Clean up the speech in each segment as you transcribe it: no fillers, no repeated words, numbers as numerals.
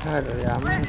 Aduh, ya aman.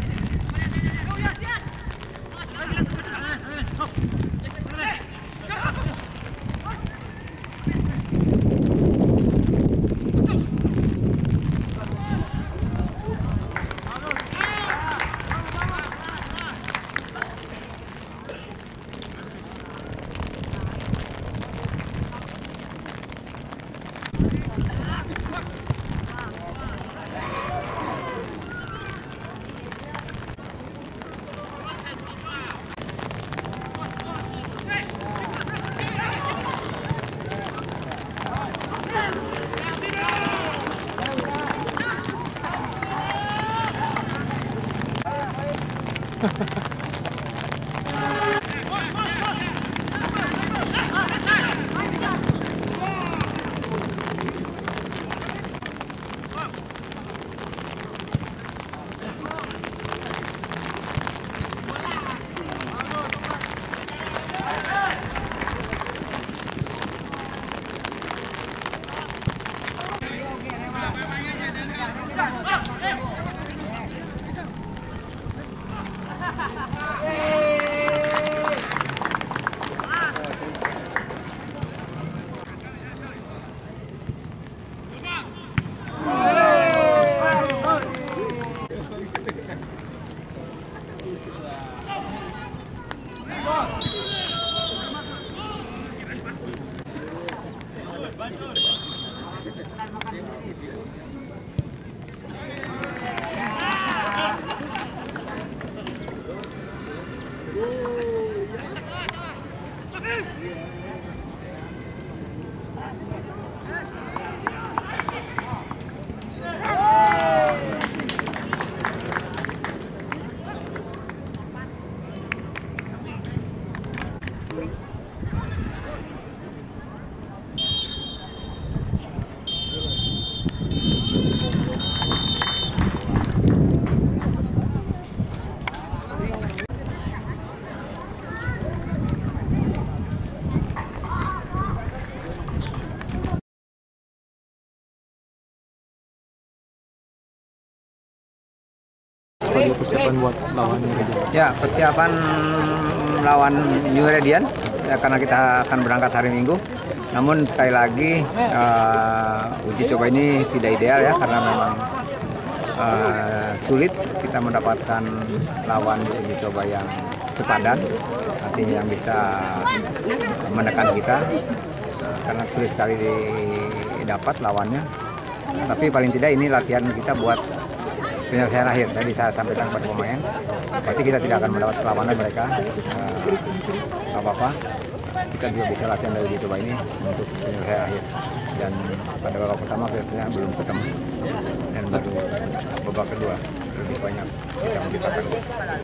Sebagai persiapan buat lawan New Radiant. Ya, persiapan lawan New Radiant ya, karena kita akan berangkat hari Minggu. Namun sekali lagi uji coba ini tidak ideal ya, karena memang sulit kita mendapatkan lawan di uji coba yang sepadan, artinya yang bisa menekan kita, karena sulit sekali didapat lawannya. Tapi paling tidak ini latihan kita buat penyelesaian akhir. Tadi saya sampaikan kepada pemain, pasti kita tidak akan mendapat perlawanan mereka. Nggak apa-apa, kita juga bisa latihan dari uji coba ini untuk penyelesaian akhir. Dan pada babak pertama kita belum ketemu, dan baru babak kedua lebih banyak kita menciptakan.